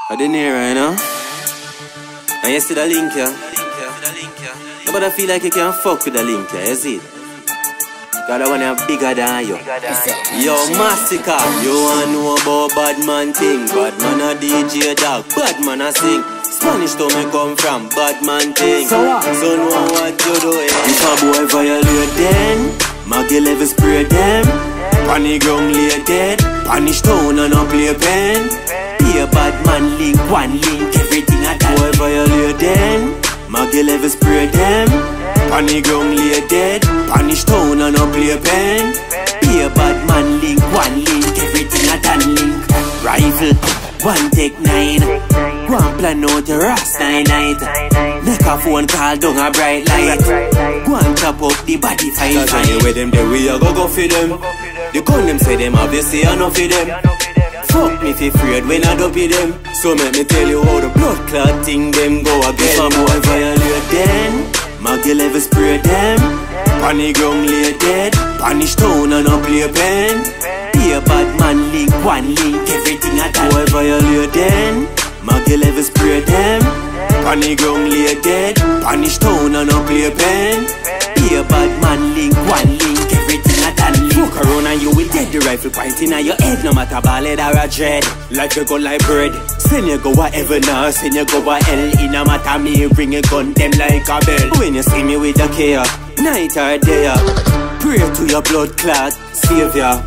I didn't hear right now. And you see the link here? Nobody feel like you can't fuck with the link here, you see it? Cause that one is bigger than you. Yo, Massacre, you wanna know about bad man thing? Bad man a DJ dog, bad man a sing. Spanish town me come from, bad man thing. So know what you doing. If a boy violate them, Maggie level spray them. Panic ground lay dead, Spanish town and no play pen. Be a bad man link, one link, everything a that. Boy violate them, Maggie level spray them. Panic ground lay dead, Spanish town and no play pen. Be a bad man link, one link, everything a that link. Rifle, one take 9. Go and plan out your rasta night. Make a phone call down a bright light. Go and chop up the body fight. Cause anyway them the way I go for them. The gun them say them obviously enough for them. Fuck me fi afraid when I dopey them. So make me tell you how the blood clot thing them go again. If a boy violate them, Maggie level spray them. Panic ground lay dead, Spanish town and no play pen. Be a bad man link, one link, everything a that. Boy violate them, Maggie level spray them. Panic ground lay dead, Spanish town and no play pen. Be a bad man link, one link, everything a that link. Fuck around and you will get the rifle pointing at your head. No matter ballad or a dread, life you go like bread. Send you go whatever now, send you go a hell. In a matter me bring a gun them like a bell. When you see me with a care, night or day, pray to your blood clot savior.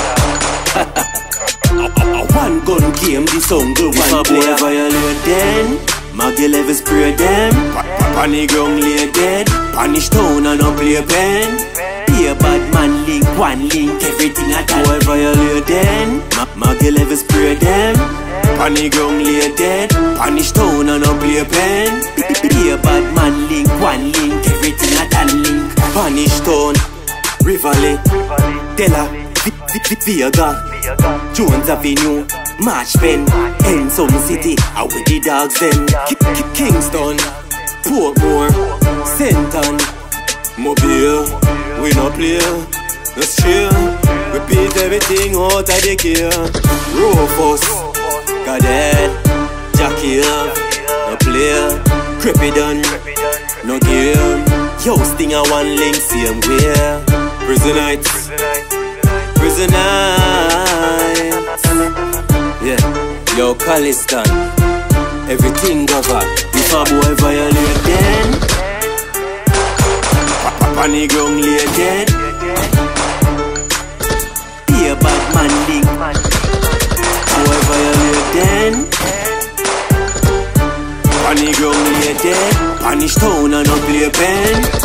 One gun game, the song go one player. Violate them, Maggie level spray them. Panic ground lay dead, Spanish town and no play pen. Be a bad man link, one link, everything a that. Boy violate them, Maggie level spray them. Panic ground lay dead, Spanish town and no play pen. Be a bad man link, one link, everything a that link. Spanish town, Rivoli, Della, Viega, Jones Avenue, Marchpen, Ensom City, out with the dogs them. Kingston, Portmore, Senton, Mobile, we no play, no stray. Repeat everything out of the gear. Rufus, Cadet, Jackie Love, no play. Crepidon, no game. Yo, Sting a one link, same way. Prison Nights, Prison Nights. Yeah, yo, Caliston, everything cover. If a boy violate them, Panic ground lay dead. Be a bad man link. Boy violate them, Panic ground lay dead, Spanish town and no play pen.